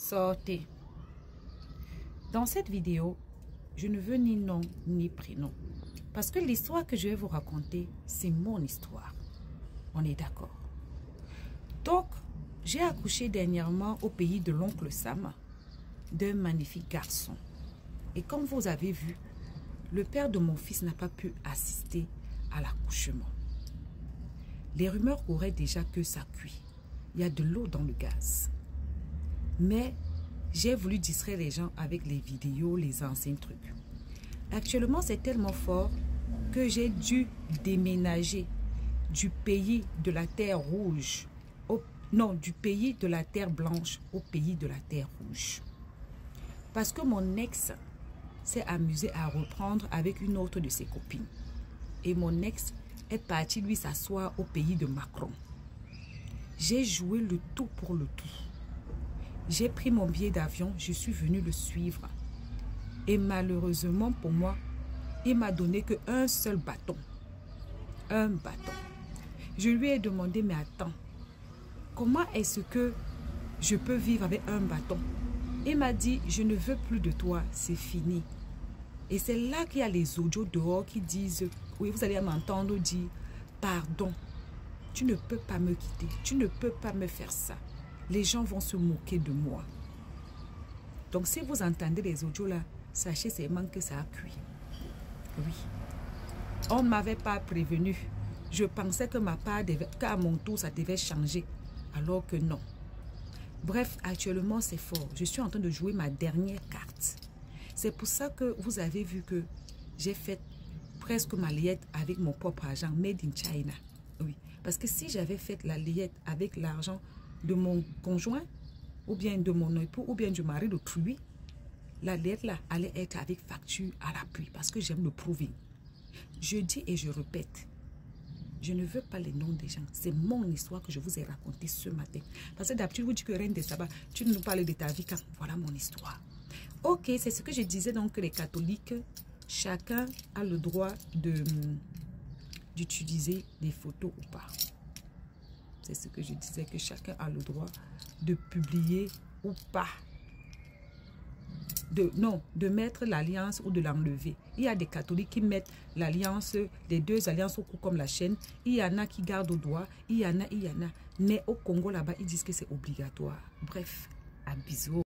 Sortez. Dans cette vidéo, je ne veux ni nom ni prénom. Parce que l'histoire que je vais vous raconter, c'est mon histoire. On est d'accord. Donc, j'ai accouché dernièrement au pays de l'oncle Sam, d'un magnifique garçon. Et comme vous avez vu, le père de mon fils n'a pas pu assister à l'accouchement. Les rumeurs couraient déjà que ça cuit. Il y a de l'eau dans le gaz. Mais j'ai voulu distraire les gens avec les vidéos, les anciens trucs. Actuellement, c'est tellement fort que j'ai dû déménager du pays de la terre rouge, du pays de la terre blanche au pays de la terre rouge. Parce que mon ex s'est amusé à reprendre avec une autre de ses copines. Et mon ex est parti lui s'asseoir au pays de Macron. J'ai joué le tout pour le tout. J'ai pris mon billet d'avion, je suis venue le suivre. Et malheureusement pour moi, il m'a donné qu'un seul bâton. Un bâton. Je lui ai demandé, mais attends, comment est-ce que je peux vivre avec un bâton? Il m'a dit, je ne veux plus de toi, c'est fini. Et c'est là qu'il y a les audios dehors qui disent, oui, vous allez m'entendre dire, pardon, tu ne peux pas me quitter, tu ne peux pas me faire ça. Les gens vont se moquer de moi. Donc si vous entendez les audios là, sachez seulement que ça a cuit. Oui. On ne m'avait pas prévenu. Je pensais que ma part, qu'à mon tour, ça devait changer. Alors que non. Bref, actuellement, c'est fort. Je suis en train de jouer ma dernière carte. C'est pour ça que vous avez vu que j'ai fait presque ma layette avec mon propre argent, made in China. Oui. Parce que si j'avais fait la layette avec l'argent de mon conjoint, ou bien de mon époux, ou bien du mari d'autrui, la layette là allait être avec facture à l'appui. Parce que j'aime le prouver. Je dis et je répète. Je ne veux pas les noms des gens. C'est mon histoire que je vous ai racontée ce matin. Parce que d'habitude, vous dites que Reine des Sabbats, tu nous parles de ta vie. Car voilà mon histoire. Ok, c'est ce que je disais donc que les catholiques, chacun a le droit d'utiliser des photos ou pas. C'est ce que je disais, que chacun a le droit de publier ou pas. De mettre l'alliance ou de l'enlever. Il y a des catholiques qui mettent l'alliance, les deux alliances au cou comme la chaîne. Il y en a qui gardent au doigt. Il y en a. Mais au Congo là-bas, ils disent que c'est obligatoire. Bref, à bisous.